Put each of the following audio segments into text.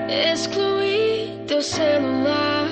Excluí teu celular,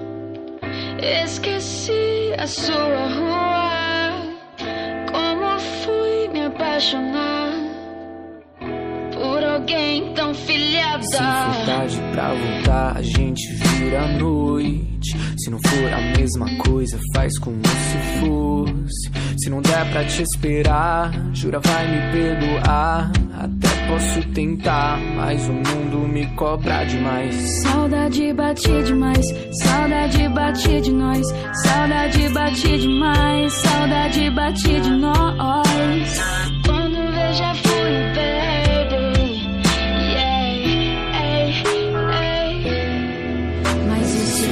esqueci a sua rua. Como fui me apaixonar por alguém tão filhada. Se for tarde pra voltar, a gente vira a noite. Se não for a mesma coisa, faz como se fosse. Se não der pra te esperar, jura vai me perdoar. Até posso tentar, mas o mundo me cobra demais. Saudade bate demais, saudade bate de nós. Saudade bate demais, saudade bate de nós. Quando vejo já fui o baby, yeah, mas isso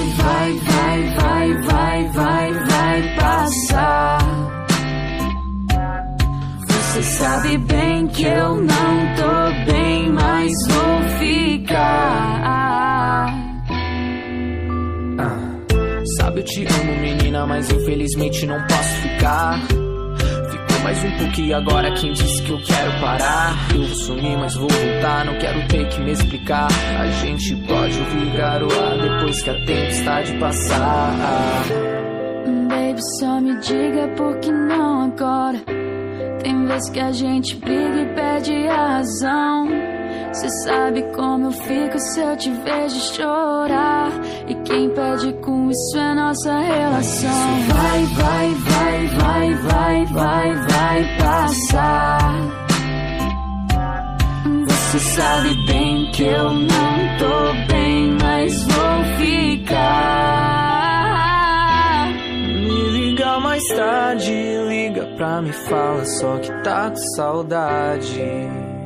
vai passar. Você sabe bem que eu não tô bem, mas vou ficar. Sabe, eu te amo, menina, mas infelizmente não posso ficar. Ficou mais um pouquinho agora, quem disse que eu quero parar? Eu vou sumir, mas vou voltar, não quero ter que me explicar. A gente pode ouvir garoar depois que a tempestade passar. Baby, só me diga por que não agora. Tem vezes que a gente briga e perde a razão. Cê sabe como eu fico se eu te vejo chorar. E quem perde com isso é nossa relação. Vai passar. Você sabe bem que eu não tô bem, mas vou ficar. Me liga mais tarde, liga pra me falar só que tá com saudade.